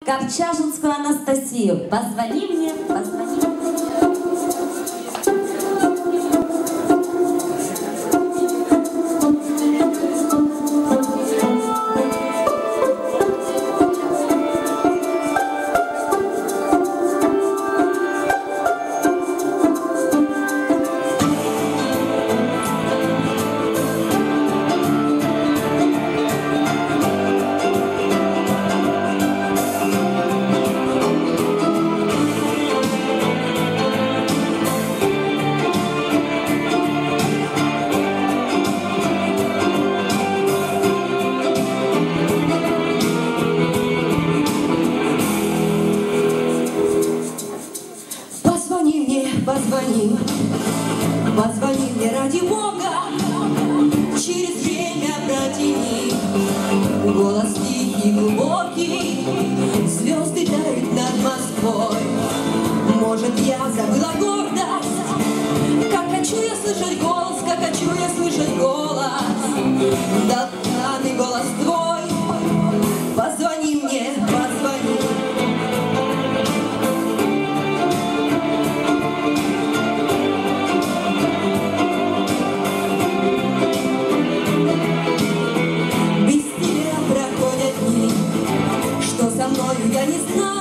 Корчажинскую Анастасию. Позвони мне, позвони. Позвони, позвони мне ради Бога, через время протяни. Голос тихий, глубокий, звезды тают над Москвой. Может, я забыла гордость, как хочу я слышать голос, как хочу я слышать голос. Да пьяный голос твой, позвони мне, позвони. Я не знаю.